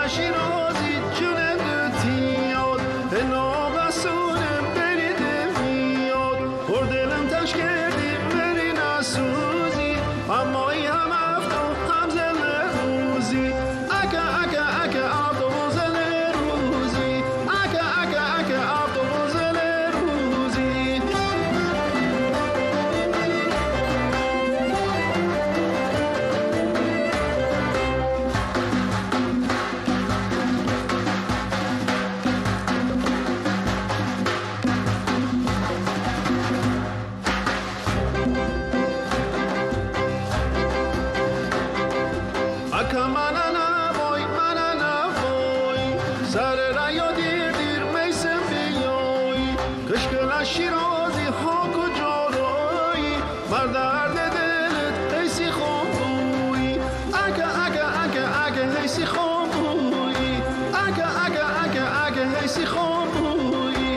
شیرازی جونم دوتیاد نابسونم بریده میاد پر دلم تش کردی بری نسوزی اما ای هم افتو هم زل روزی اکا اکا اکا افتو زل روزی اکا اکا اکا افتو زل روزی اکا منانا بوی سر ریا دیر میسم بیایی کشکل شیرازی ها کجا رایی بر درد دلت حیثی خوب بوی اکا اکا اکا اکا حیثی خوب بوی اکا اکا اکا اکا حیثی خوب بوی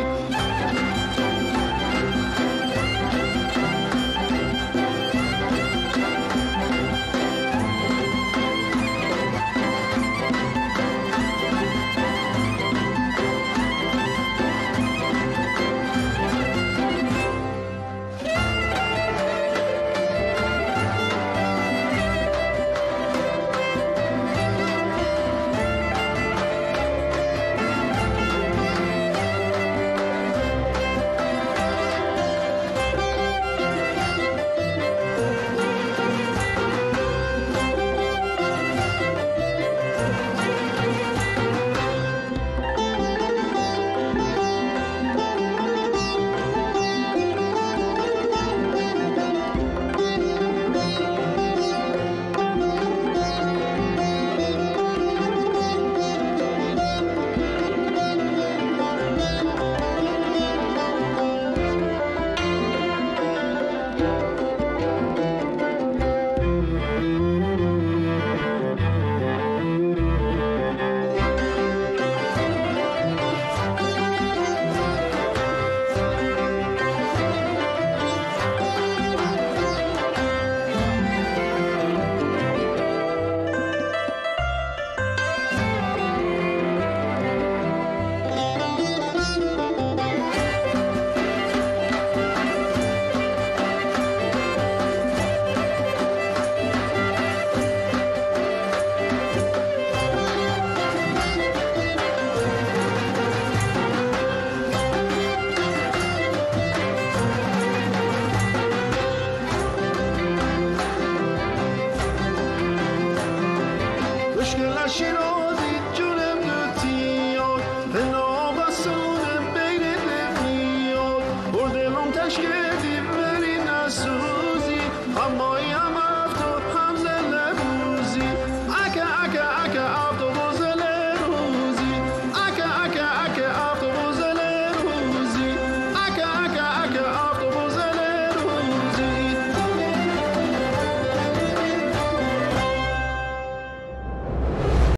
کشکل شیرازی جونم دوتیاد نابسونم بریده میاد پر دلم تشکیل